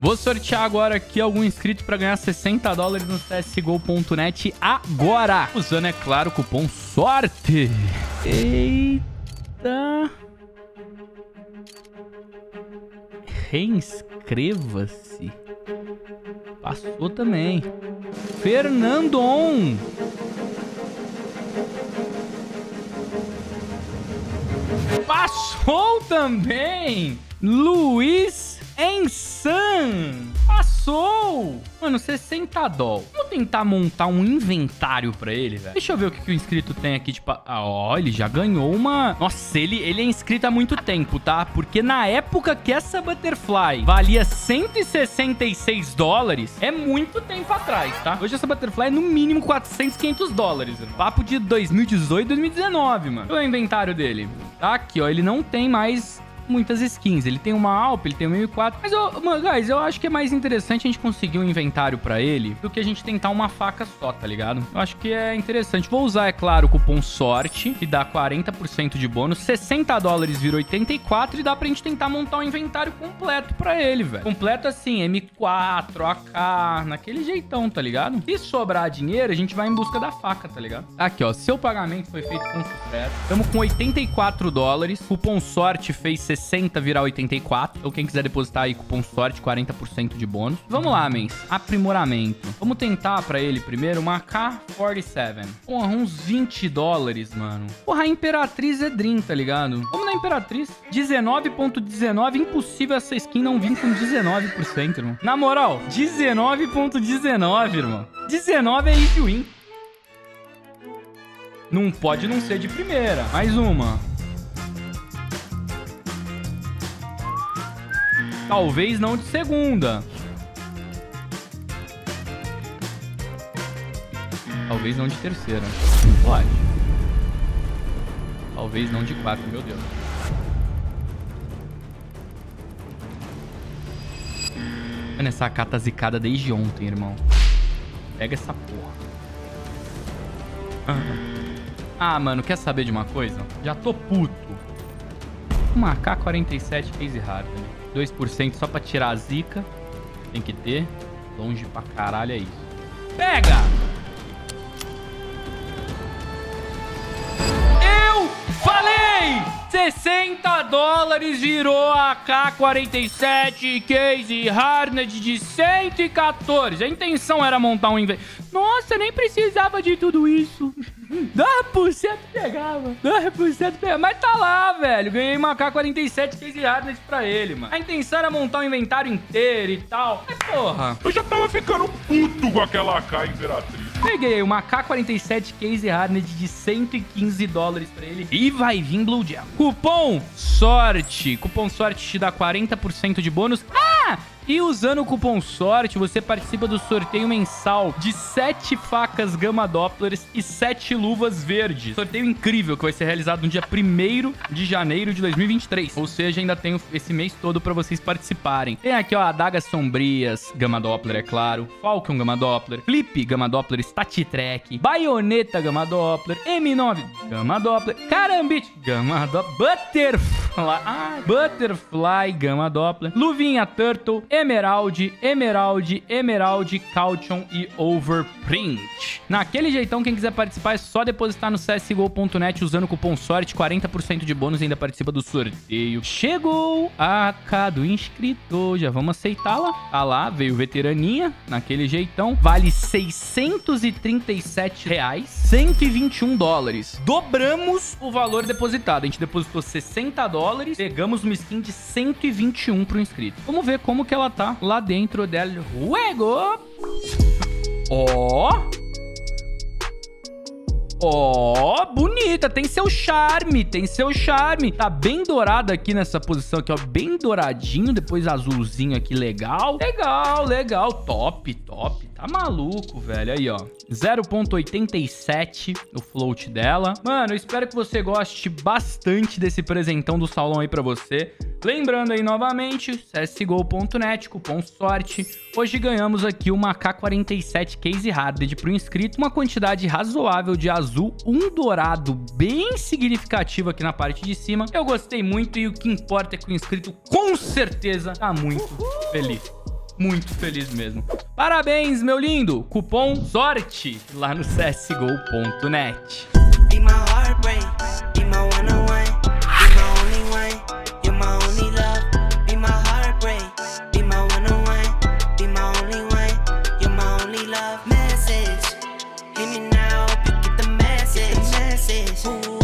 Vou sortear agora aqui algum inscrito pra ganhar $60 no CSGO.net agora. Usando, é claro, o cupom SORTE. Eita. Reinscreva-se. Passou também. Fernandon. Passou também. Luiz Ensan. Passou. Mano, $60. Vamos tentar montar um inventário pra ele, velho. Deixa eu ver o que o inscrito tem aqui, tipo... Ó, ele já ganhou uma... Nossa, ele é inscrito há muito tempo, tá? Porque na época que essa Butterfly valia $166, é muito tempo atrás, tá? Hoje essa Butterfly é no mínimo $400, $500. Papo de 2018, 2019, mano. Olha o inventário dele. Tá aqui, ó. Ele não tem mais... muitas skins. Ele tem uma Alp, ele tem uma 1004. Mas, mano, guys, eu acho que é mais interessante a gente conseguir um inventário pra ele do que a gente tentar uma faca só, tá ligado? Eu acho que é interessante. Vou usar, é claro, o cupom SORTE, que dá 40% de bônus. $60 vira 84 e dá pra gente tentar montar um inventário completo pra ele, velho. Completo assim, M4, AK, naquele jeitão, tá ligado? Se sobrar dinheiro, a gente vai em busca da faca, tá ligado? Aqui, ó, seu pagamento foi feito com sucesso. Estamos com $84. Cupom SORTE fez 60 virar 84. Então quem quiser depositar aí cupom SORTE, 40% de bônus. Vamos lá, mens. Aprimoramento. Vamos tentar pra ele primeiro uma K47. Porra, uns $20, mano. Porra, a Imperatriz é Dream, tá ligado? Vamos na Imperatriz. 19.19. Impossível essa skin não vir com 19%, irmão. Na moral, 19.19, irmão. 19 é easy win. Não pode não ser de primeira. Mais uma. Talvez não de segunda. Talvez não de terceira. Pode. Talvez não de quarta, meu Deus. Mano, essa AK tá zicada desde ontem, irmão. Pega essa porra. Ah, mano, quer saber de uma coisa? Já tô puto. Uma AK-47 case hard, né? 2% só pra tirar a zica. Tem que ter. Longe pra caralho, é isso. Pega! Eu falei! $60 virou a K47 Case Harned de 114. A intenção era montar um inventário. Nossa, nem precisava de tudo isso. 10% pegava. 10% pegava. Mas tá lá, velho. Ganhei uma K47 Case Harned pra ele, mano. A intenção era montar um inventário inteiro e tal. Mas, porra. Eu já tava ficando puto com aquela AK Imperatriz. Peguei uma K47 Case Harned de $115 pra ele. E vai vir Blue Gem. Cupom SORTE. Cupom SORTE te dá 40% de bônus. Ah! E usando o cupom SORTE, você participa do sorteio mensal de 7 facas Gamma Dopplers e 7 luvas verdes. Sorteio incrível que vai ser realizado no dia 1º de janeiro de 2023. Ou seja, ainda tem esse mês todo pra vocês participarem. Tem aqui, ó, adagas sombrias, Gamma Doppler, é claro. Falcon Gamma Doppler. Flip Gamma Doppler, Statitrack. Baioneta Gamma Doppler. M9 Gamma Doppler. Carambit Gamma Doppler. Butterfly Gamma Doppler. Luvinha Turtle. Emerald, Caution e Overprint. Naquele jeitão, quem quiser participar é só depositar no CSGO.net usando o cupom SORTE, 40% de bônus e ainda participa do sorteio. Chegou a AK do inscrito, já vamos aceitá-la. Tá lá, veio veteraninha, naquele jeitão. Vale R$637, $121. Dobramos o valor depositado. A gente depositou $60, pegamos uma skin de 121 pro inscrito. Vamos ver como que ela tá lá dentro del juego. Ó. Ó, bonita. Tem seu charme, tem seu charme. Tá bem dourada aqui nessa posição aqui, ó. Bem douradinho. Depois azulzinho aqui, legal. Legal, legal. Top, top. Tá maluco, velho. Aí, ó. 0.87 o float dela. Mano, eu espero que você goste bastante desse presentão do salão aí pra você. Lembrando aí novamente, CSGO.net, cupom SORTE. Hoje ganhamos aqui uma K47 Case Hardened pro inscrito. Uma quantidade razoável de azul, um dourado bem significativo aqui na parte de cima. Eu gostei muito e o que importa é que o inscrito com certeza tá muito feliz. muito feliz mesmo. Parabéns, meu lindo. Cupom SORTE lá no csgo.net. Be my heartbreak, be my one-on-one, be my only one, you're my only love. Be my heartbreak, be my one-on-one, be my only one, you're my only love. Message, hit me now, you get the message. Ooh.